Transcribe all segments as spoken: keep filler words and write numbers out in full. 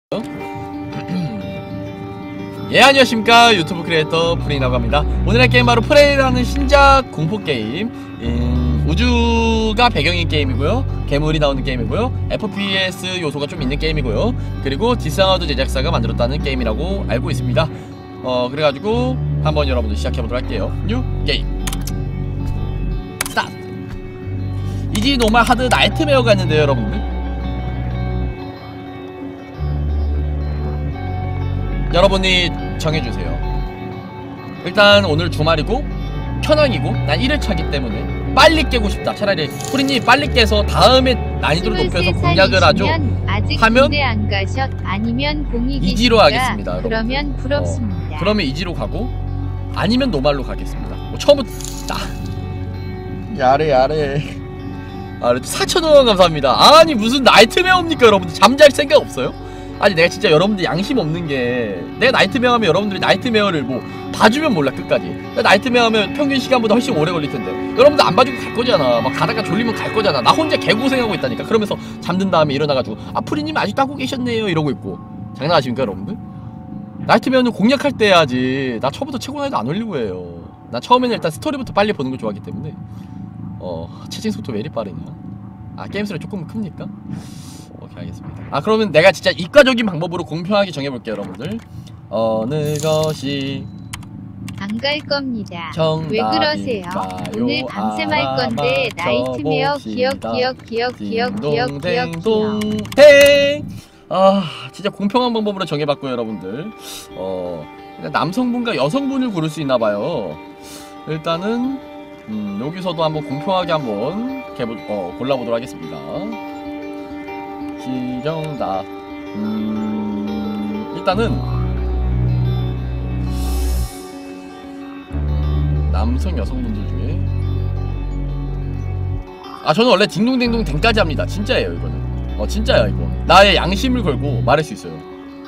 예, 안녕하십니까. 유튜브 크리에이터 프레이라고 합니다. 오늘의 게임 바로 프레이라는 신작 공포게임, 음, 우주가 배경인 게임이고요, 괴물이 나오는 게임이고요, 에프피에스 요소가 좀 있는 게임이고요, 그리고 디스아워드 제작사가 만들었다는 게임이라고 알고 있습니다. 어 그래가지고 한번 여러분들 시작해보도록 할게요. 뉴 게임 스타트. 이지 노멀 하드 나이트메어가 있는데요, 여러분들. 여러분이 정해주세요. 일단 오늘 주말이고 편왕이고 난 일 일차기 때문에 빨리 깨고 싶다. 차라리 프리님 빨리 깨서 다음에 난이도를 높여서 공략을 하죠 하면 안 가셨, 아니면 이지로 하겠습니다. 그러면 여러분들. 부럽습니다. 어, 그러면 이지로 가고 아니면 노말로 가겠습니다. 뭐 처음부터 아, 야래 야래 아, 사천 원 감사합니다. 아니 무슨 나이트메어입니까 여러분들. 잠잘 생각 없어요? 아니 내가 진짜 여러분들 양심 없는 게, 내가 나이트메어 하면 여러분들이 나이트메어를 뭐 봐주면 몰라 끝까지. 나이트메어 하면 평균 시간보다 훨씬 오래 걸릴 텐데 여러분들 안 봐주고 갈 거잖아. 막 가다가 졸리면 갈 거잖아. 나 혼자 개고생하고 있다니까. 그러면서 잠든 다음에 일어나가지고 아 프리님 아직도 하고 계셨네요 이러고 있고. 장난하십니까 여러분들? 나이트메어는 공략할 때 해야지. 나 처음부터 최고 난이도 안 올리고 해요. 나 처음에는 일단 스토리부터 빨리 보는 걸 좋아하기 때문에. 어 채팅 속도 왜 이리 빠르냐. 아 게임 소리 조금 큽니까? 오케이 알겠습니다. 아 그러면 내가 진짜 이과적인 방법으로 공평하게 정해볼게요 여러분들. 어느 것이 안 갈 겁니다. 정답일까요? 왜 그러세요? 오늘 밤샘 할 건데 나이트메어 기억 기억 기억 기억 기억 기억 기억. 땡! 아 진짜 공평한 방법으로 정해봤고요 여러분들. 어 남성분과 여성분을 고를 수 있나봐요. 일단은 음, 여기서도 한번 공평하게 한번 개보, 어, 골라보도록 하겠습니다. 시정답. 음, 일단은 남성 여성분들 중에 아 저는 원래 딩동댕동 댕까지 합니다. 진짜예요 이거는. 어 진짜야 이거. 나의 양심을 걸고 말할 수 있어요.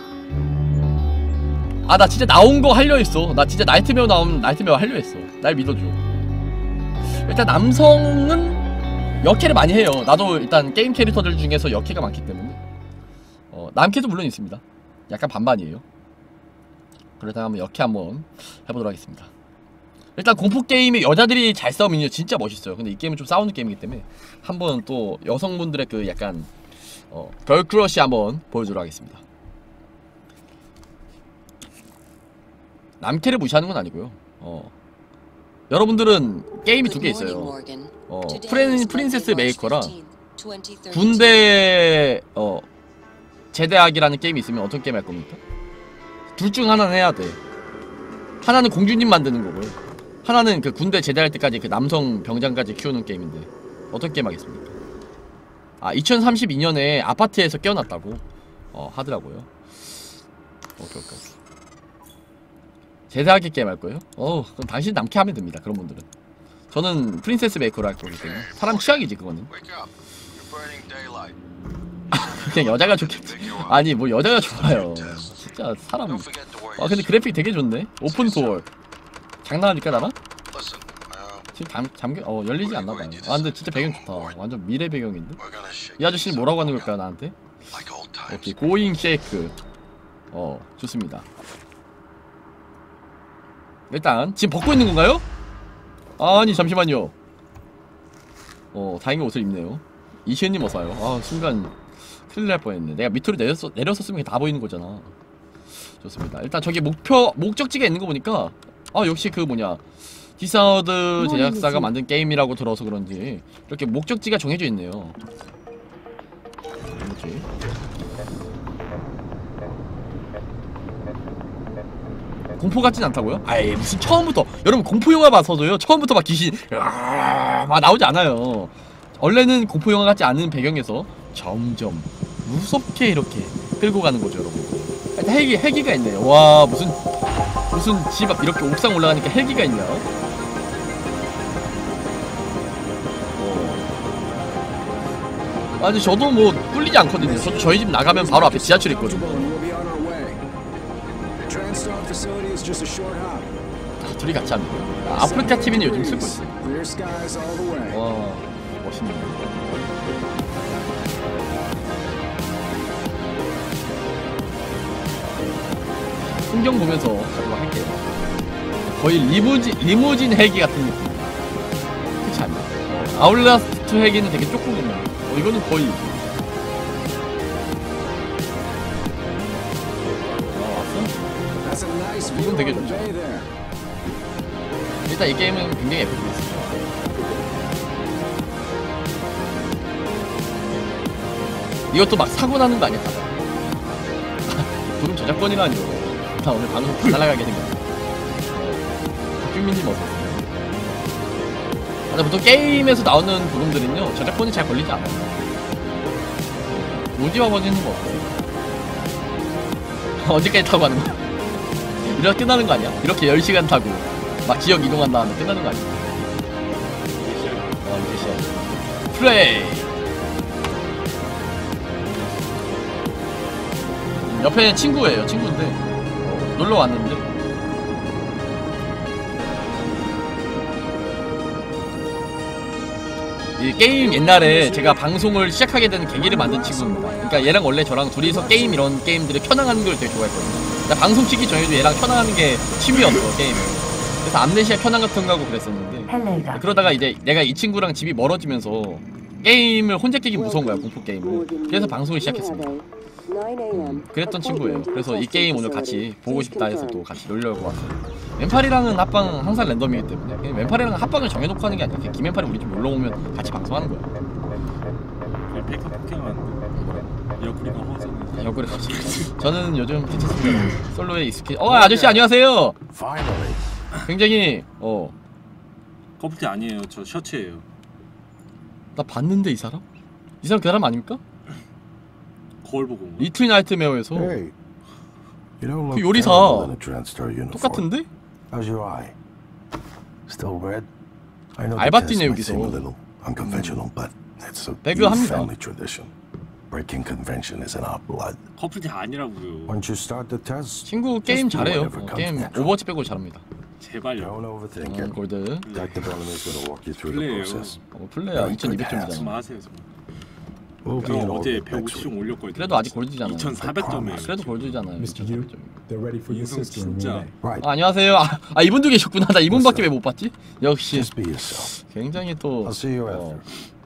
아 나 진짜 나온 거 하려 했어. 나 진짜 나이트메어 나오면 나이트메어 하려 했어. 날 믿어줘. 일단 남성은 역캐를 많이 해요. 나도 일단 게임 캐릭터들 중에서 역캐가 많기 때문에 어, 남캐도 물론 있습니다. 약간 반반이에요. 그러다가 한번 역캐 한번 해보도록 하겠습니다. 일단 공포게임에 여자들이 잘 싸우면요 진짜 멋있어요. 근데 이 게임은 좀 싸우는 게임이기 때문에 한번 또 여성분들의 그 약간 어, 걸크러쉬 한번 보여주도록 하겠습니다. 남캐를 무시하는 건 아니고요. 어. 여러분들은 게임이 두 개 있어요. 어, 프린, 프린세스 메이커랑 군대 어 제대하기라는 게임이 있으면 어떤 게임 할 겁니까? 둘 중 하나는 해야 돼. 하나는 공주님 만드는 거고요. 하나는 그 군대 제대할 때까지 그 남성 병장까지 키우는 게임인데 어떤 게임 하겠습니까? 아 이천삼십이 년에 아파트에서 깨어났다고 어 하더라고요. 오케이 오케이. 제대하기 게임 할 거예요? 어 그럼 당신 남캐 하면 됩니다. 그런 분들은. 저는 프린세스 메이커를 할 거기 때문에. 사람 취향이지 그거는. 그냥 여자가 좋겠지. 아니 뭐 여자가 좋아요. 진짜 사람. 아 근데 그래픽 되게 좋네. 오픈 도어. 장난하니까 나랑? 지금 잠, 잠겨 어 열리지 않나봐요. 아 근데 진짜 배경 좋다. 완전 미래 배경인데? 이 아저씨는 뭐라고 하는 걸까요 나한테? 오케이 고잉 쉐이크. 어 좋습니다. 일단 지금 벗고 있는 건가요? 아니 잠시만요. 어 다행히 옷을 입네요. 이시은님 어서와요. 아 순간 큰일 날 뻔했네. 내가 밑으로 내렸어, 내렸었으면 다 보이는 거잖아. 좋습니다. 일단 저기 목표 목적지가 있는 거 보니까 아 역시 그 뭐냐 디스아워드 제작사가 만든 게임이라고 들어서 그런지 이렇게 목적지가 정해져 있네요. 뭐지? 공포 같진 않다고요? 아이 무슨 처음부터 여러분 공포 영화 봐서도요 처음부터 막 귀신 막 나오지 않아요. 원래는 공포 영화 같지 않은 배경에서 점점 무섭게 이렇게 끌고 가는 거죠 여러분. 일단 헬기 헬기가 있네요. 와 무슨 무슨 집 앞 이렇게 옥상 올라가니까 헬기가 있냐? 어. 아니 저도 뭐 꿀리지 않거든요. 저도 저희 집 나가면 바로 앞에 지하철 있거든요. 아, 둘이 같이 합니다. 아, 아프리카 티비는 요즘 쓰고 있어요. 와 멋있네. 풍경 보면서 가도록 할게요. 거의 리무진 리무진 헬기 같은 느낌. 그렇지 않나? 어, 아울라스트 헬기는 되게 조그만데. 어, 이거는 거의. 어, 왔어? 이건 되게 좋죠. 일단 이 게임은 굉장히 예쁘게 됐어요. 이것도 막 사고 나는 거 아니야, 다들? 도금 저작권이라니요. 나 오늘 방송 다 날아가게 생겼네. 박규민님 어서오세요. 아, 보통 게임에서 나오는 도금들은요, 저작권이 잘 걸리지 않아요. 오지와 버지는 뭐 없어요. 언제까지 타고 가는 거야? 이렇게 끝나는 거 아니야? 이렇게 열 시간 타고 막 지역 이동한 다음에 끝나는 거 아니야? 어, 이제 시작. 플레이! 옆에 친구예요. 친구인데 어, 놀러 왔는데 이 게임 옛날에 제가 방송을 시작하게 된 계기를 만든 친구입니다. 그러니까 얘랑 원래 저랑 둘이서 게임 이런 게임들을 켜나가는 걸 되게 좋아했거든요. 나 방송 키기 전에도 얘랑 켜나가는 게 취미였어, 게임을. 그래서 암네시아 켜나 같은 거 하고 그랬었는데 그러다가 이제 내가 이 친구랑 집이 멀어지면서 게임을 혼자 끼기 무서운 거야, 공포 게임을. 그래서 방송을 시작했습니다. 음, 그랬던 친구예요. 그래서 이 게임 오늘 같이 보고 싶다 해서 또 같이 놀려고 왔어요. 왼팔이랑은 합방 항상 랜덤이기 때문에 그냥 왼팔이랑은 합방을 정해놓고 하는 게 아니라 그냥 김왼팔이 우리 집 놀러 오면 같이 방송하는 거야. 백화 폭행하는데 옆구리가 허전해. 옆구리가 허전. 저는 요즘 괜찮습니다. 솔로에 익숙해. 어, 아저씨 안녕하세요. 굉장히 어 커플티 아니에요. 저 셔츠예요. 나 봤는데 이 사람? 이 사람 그 사람 아닙니까? 거울 보고 온 거야. 리틀 나이트메어에서 Hey, you don't 그 look 요리사 terrible in a transfer uniform. 똑같은데? How's your eye? Still red? I know the 알바띠네, test might seem a 여기서. little unconventional, but it's a 배그 deep 합니다. family tradition. Breaking convention is in our blood. 커플티 아니라고요. Once you start the test, 친구 게임 Just do 잘해요. whatever 어, comes 게임 natural. 오버워치 빼고 잘합니다. 제발요. don't overthink 어, it. 골드. Detective Element is going to walk you through the 플레이예요. process. 어, 플레이야 이천이백 점이잖아. 말씀하세요. We'll be 저 in 어제 orbit next 백오십 점 week. 올렸거든요. 그래도 아직 골드잖아요. 이천사백 점이에요. 그래도 골드잖아요. Mister Yu, 이천사백 점. they're ready for your 인성 sister in 진짜. Roubaix. Right. 아, 안녕하세요. 아, 아 이분도 계셨구나. 나 이분밖에 왜 못 봤지? 역시 Just be yourself. 굉장히 또 I'll see you 어, after.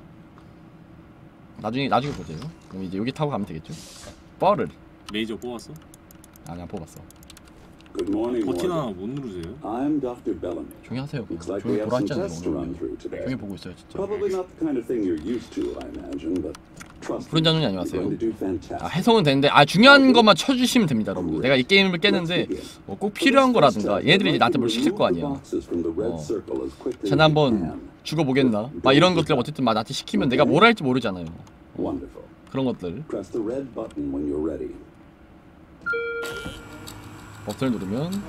나중에 나중에 보세요. 그럼 이제 여기 타고 가면 되겠죠? 뻘을 메이저 뽑았어? 아니 안 뽑았어. Good morning, 버튼 하나 Morgan. 못 누르세요? I'm Doctor Bellamy. 조용히 하세요. Looks like 조용히 we have 보라 some 했잖아요. tests to run 오늘. through today. 조용히 보고 있어요, 진짜. Probably not the kind of thing you're used to, I imagine, but trust me, 푸른 자눈이 you're 안녕하세요. going to do 아, fantastic. 해성은 되는데 아 중요한 것만 쳐주시면 됩니다, 여러분들. 내가 이 게임을 깨는데 뭐 꼭 필요한 거라든가 얘네들이 이제 나한테 뭘 시킬 거 아니야. 어. 쟤네 한번 죽어보겠나? 막 이런 것들 어쨌든 막 나한테 시키면 내가 뭘 할지 모르잖아요. Wonderful. 그런 것들 Press the red button when you're ready. 버튼을 누르면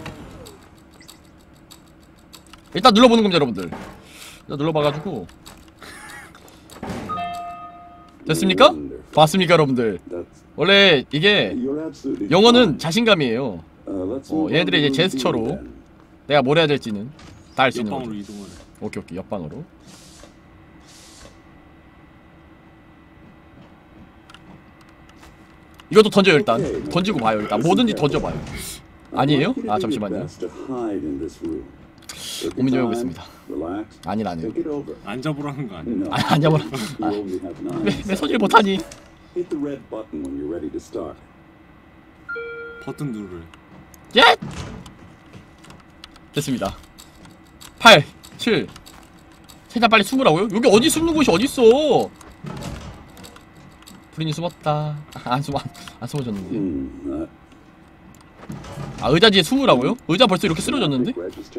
일단 눌러보는 겁니다, 여러분들. 일단 눌러봐가지고 됐습니까? 봤습니까, 여러분들? That's 원래 이게 you're absolutely 영어는 fine. 자신감이에요. Uh, let's 어, move on 얘네들이 to 이제 room 제스처로 two then. 내가 뭘 해야 될지는 다 알 수 있는 거죠. 옆방으로 이동을 해. 오케이 오케이 옆방으로. 이것도 던져요 일단. 던지고 봐요 일단. 뭐든지 던져봐요. 아니에요? 아 잠시만요. 고민 좀 해보겠습니다. 아니라네요. 앉아보라는 거 아니야? 아 아니야뭐라. 아, 왜, 왜 소질 못하니? 버튼 누르래. 예! 됐습니다. 팔, 칠. 최대한 빨리 숨으라고요? 여기 어디 숨는 곳이 어딨어? 프린이 숨었다. 안 숨어 안 숨어졌는데. 아 의자 뒤에 숨으라고요? 의자 벌써 이렇게 쓰러졌는데?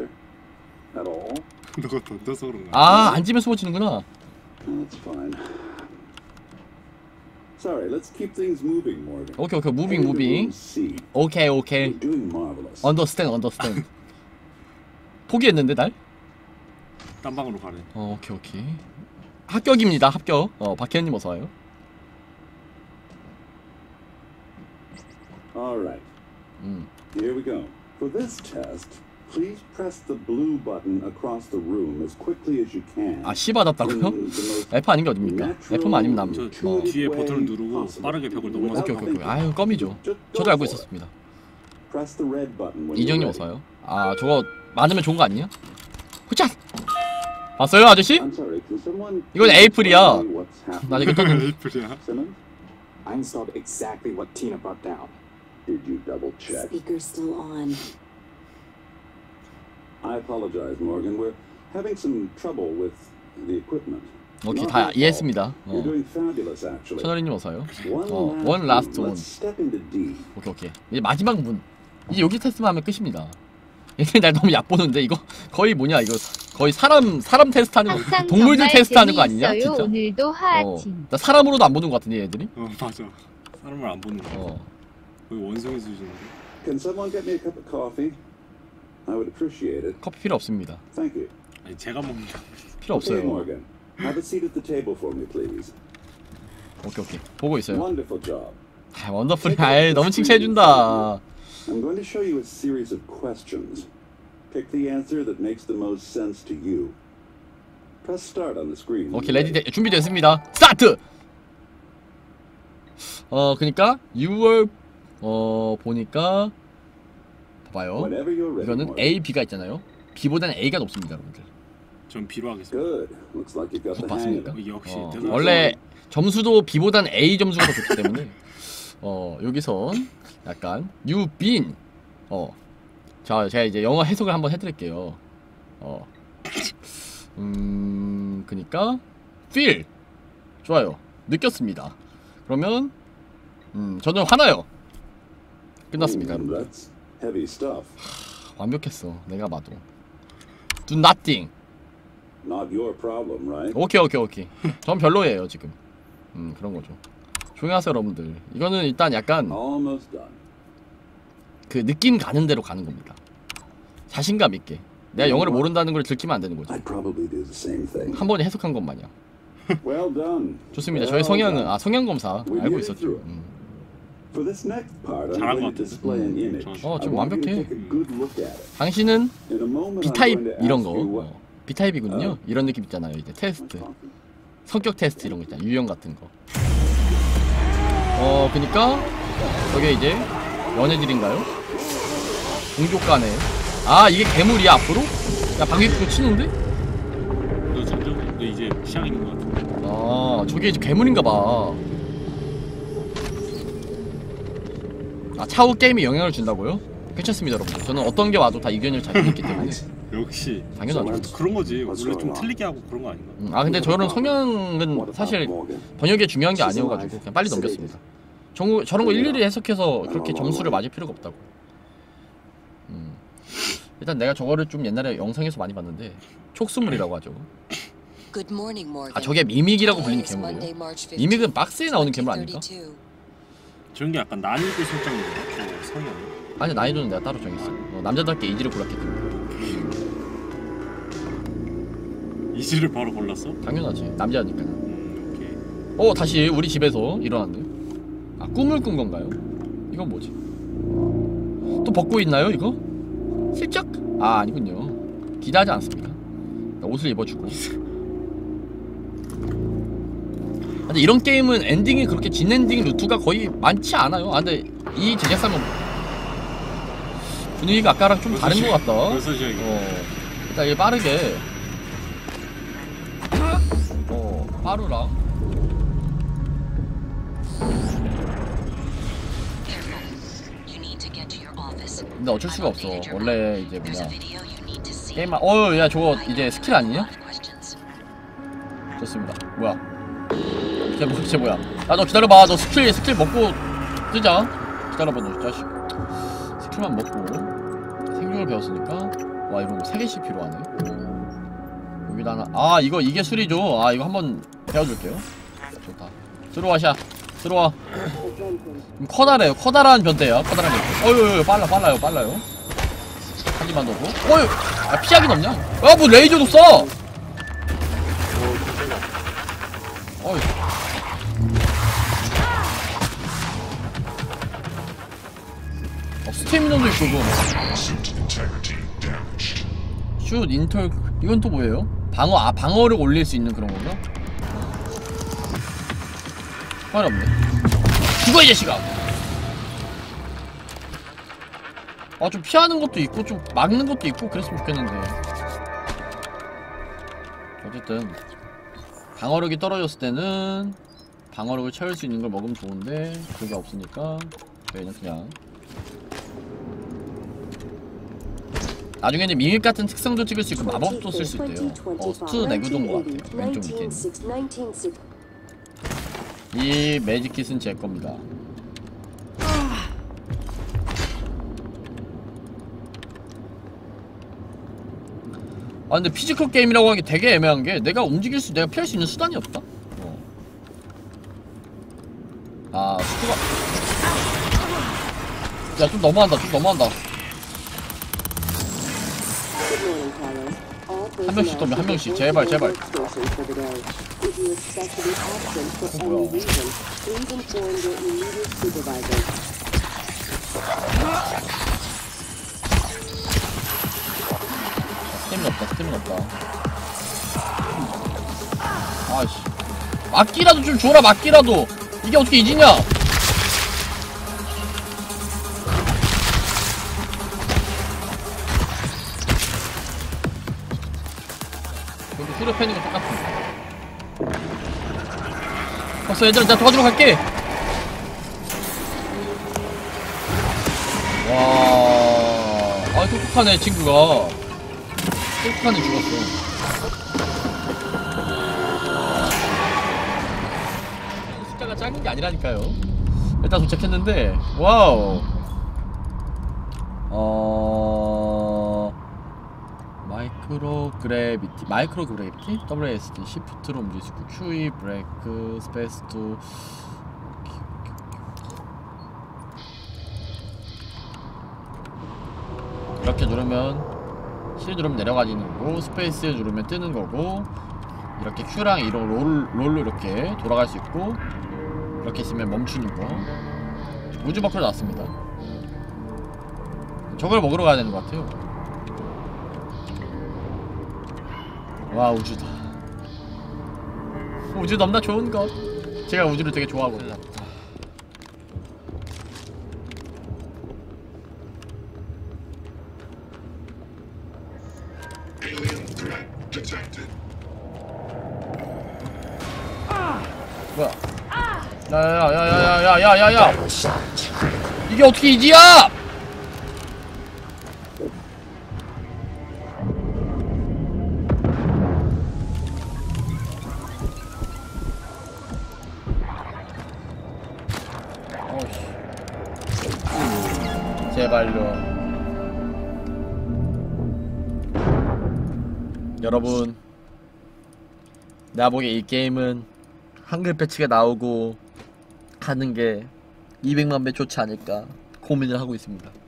너가 던져서 그런가? 아 앉으면 숨어지는구나. Sorry, let's keep things moving, Morgan. 오케이 오케이 무빙 Headed to 무빙. room C. 오케이 You're 오케이. doing marvelous. 언더스탠드 언더스탠드. 포기했는데 날? 딴 방으로 가래. 어 오케이 오케이. 합격입니다 합격. 어 박혜연님 어서 와요. All right. 음. Here we go. For this test, please press the blue button across the room as quickly as you can. 아 C 받았다고요? F 아닌 게 어딥니까? F만 아니면 남. 저 어. 뒤에 버튼을 누르고 빠르게 벽을 넘어서 오케이 오케이 오케이. 아유 껌이죠. 저도 알고 있었습니다. press the red button when you're 이정님 ready. 어서요. 아 저거 맞으면 좋은 거 아니에요? 후차! 봤어요 아저씨? I'm sorry, can someone 이건 에이플이야. tell me what's happening? 나 이거 떴는데. 에이플이야. Simmons, I installed exactly what Tina brought down. did you double check? Speaker's still on. I apologize, Morgan. We're having some trouble with the equipment. 오케이 Not 다 your fault. 이해했습니다. You're 어. doing fabulous, actually. 천어리님 어서요. One 어, last one last one. one. Let's step into D. 오케이 오케이. 이제 마지막 문. 이제 여기 테스트만 하면 끝입니다. 얘네 날 너무 얕보는데 이거 거의 뭐냐 이거 거의 사람 사람 테스트하는 거 항상 동물들 정말 테스트하는 거 아니냐 재미있어요. 진짜. 오늘도 어, 하하팀. 나 사람으로도 안 보는 것 같은데 얘들이. 어 맞아. 사람을 안 보는 거. 어. 거의 원숭이 수준인데. Can someone get me a cup of coffee? I would appreciate it. 커피 필요 없습니다. Thank you. 아니 제가 먹는 게 필요 Okay, 없어요. Morgan. Have a seat at the table for me, please. 오케이 오케이 보고 있어요. Wonderful job. 아, 원더풀. 아이 너무 칭찬해준다. I'm going to show you a series of questions. Pick the answer that makes the most sense to you. Press start on the screen. 오케이 레디 되, 준비됐습니다. 스타트. 어 그니까 유월 어 보니까 봐봐요. Whenever you're ready. 이거는 Morgan. A, B가 있잖아요. B보다는 A가 높습니다, 여러분들. 전 B로 하겠습니다. Good. Looks like you got 굿 the hang of 봤습니까? it. 어, 역시 어, 대단하다. 원래 점수도 B보다는 A 점수가 더 좋기 때문에 어 여기선 약간 you been 어 자 제가 이제 영어 해석을 한번 해드릴게요. 어 음 그니까 feel 좋아요 느꼈습니다. 그러면 음 저는 화나요. 끝났습니다, Ooh, 여러분. that's heavy stuff. 완벽했어. 내가 봐도 do nothing. Not your problem, right? 오케이 오케이 오케이. 전 별로예요 지금. 음 그런 거죠. 조용히 하세요 여러분들. 이거는 일단 약간 Almost done. 그 느낌 가는 대로 가는 겁니다. 자신감 있게. 내가 영어를 모른다는 걸 들키면 안 되는 거죠. I'd probably do the same thing. 한 번에 해석한 것 마냥. Well done. 좋습니다. Well 저의 성향은 done. 아 성향 검사 We 알고 did it 있었죠. through. 음. For this next part, I'm 잘한 going 것 to display an image. 어, I 지금 want you to 완벽해. take a good look at it. 당신은 In a moment, B I'm 타입 going to 이런 ask 거. you what- 어, B 타입이군요. 어. 이런 느낌 있잖아요. 이제 테스트, 성격 테스트 이런 거 있잖아. 유형 같은 거. 어 그니까 저게 이제 연애들인가요? 공족간에. 아 이게 괴물이야 앞으로? 야 방귀 치는데? 너 점점 너 이제 시작인 것 같아. 아 저게 이제 괴물인가봐. 아 차후 게임에 영향을 준다고요? 괜찮습니다 여러분. 저는 어떤 게 와도 다 이견을 잘 있기 때문에 역시 당연하죠. 그런 거지. 원래 좀 틀리게 하고 그런 거 아닌가? 음, 아 근데 저런 성향은 사실 번역이 중요한 게 아니어가지고 그냥 빨리 넘겼습니다. 정, 저런 거 일일이 해석해서 그렇게 점수를 맞을 필요가 없다고. 음. 일단 내가 저거를 좀 옛날에 영상에서 많이 봤는데 촉수물이라고 하죠. 아 저게 미믹이라고 불리는 괴물이에요. 미믹은 박스에 나오는 괴물 아닙니까? 저런 게 약간 난이도 설정인 거 같아. 성향. 아니 난이도는 내가 따로 정했어. 어, 남자답게 이지를 골랐기 때문에. 이지를 바로 골랐어? 당연하지. 남자니까. 음, 오케이. 어 다시 우리 집에서 일어났네. 아 꿈을 꾼 건가요? 이건 뭐지? 또 벗고 있나요 이거? 슬쩍? 아 아니군요. 기대하지 않습니다. 옷을 입어주고. 근데 이런 게임은 엔딩이 그렇게 진 엔딩 루트가 거의 많지 않아요. 아 근데 이 제작사는 분위기가 아까랑 좀 다른 것 같다. 벌써 시작이야. 어 일단 이게 빠르게 어 빠르랑 근데 어쩔 수가 없어. 원래 이제 뭐냐 게임만 어야 저거 이제 스킬 아니냐? 좋습니다. 뭐야 쟤 뭐, 쟤 뭐야 야 너 기다려봐. 너 스킬 스킬 먹고 뜨자. 기다려봐 너 자식. 스킬만 먹고 생존을 배웠으니까 와 이런 거 세 개씩 필요하네. 여기다 하나 아 이거 이게 술이죠. 아 이거 한번 배워줄게요. 좋다. 들어와 샤 들어와. 좀 커다래요. 커다란 변태야. 커다란 변태. 어휴 빨라 빨라요 빨라요. 하지만 너고 어휴 아 피하기 없냐? 아 뭐 레이저도 써. 어휴 어, 스태미너도 있고 그거 슛 인털 이건 또 뭐예요? 방어 아 방어를 올릴 수 있는 그런 건가? 활 없네. 죽어 이 자식아. 아 좀 피하는 것도 있고 좀 막는 것도 있고 그랬으면 좋겠는데. 어쨌든 방어력이 떨어졌을 때는 방어력을 채울 수 있는 걸 먹으면 좋은데 그게 없으니까 저희는 그냥 나중에 이제 미믹 같은 특성도 찍을 수 있고 마법도 쓸 수 있대요. 어, 스투 내구도인 것 같아요. 왼쪽 밑에 있는 이 매직킷은 제 겁니다. 아 근데 피지컬 게임이라고 하기 되게 애매한 게 내가 움직일 수 내가 피할 수 있는 수단이 없다. 어. 아 스투가 야 좀 너무한다 좀 너무한다. 한 명씩 덤벼 한 명씩 제발 제발. 어, 뭐야. 스태미나 없다 스태미나 없다. 아이씨 막기라도 좀 줘라 막기라도. 이게 어떻게 이지냐. 여기 후려 패는 거 똑같아. 벌써 얘들아 나 도와주러 갈게. 와, 아 똑똑하네 친구가. 똑똑하네 죽었어. 숫자가 작은 게 아니라니까요. 일단 도착했는데 와우. 어 마이크로 그래비티 마이크로 그래비티 더블유 에스 디 시프트로 움직일 수 있고 큐이 브레이크 스페이스도 이렇게 누르면 C 누르면 내려가지는 거고 스페이스 누르면 뜨는 거고 이렇게 Q랑 이런 롤, 롤로 이렇게 돌아갈 수 있고 이렇게 있으면 멈추는 거. 우주 버클 나왔습니다. 저걸 먹으러 가야 되는 것 같아요. 와 우주다. 우주 넘나 좋은 것. 제가 우주를 되게 좋아하거든요. 뭐야? 야야야야야야야야야! 이게 어떻게 이지야? 어이씨. 제발요. 여러분, 내가 보기에 이 게임은 한글 패치가 나오고 하는 게 이백만 배 좋지 않을까 고민을 하고 있습니다.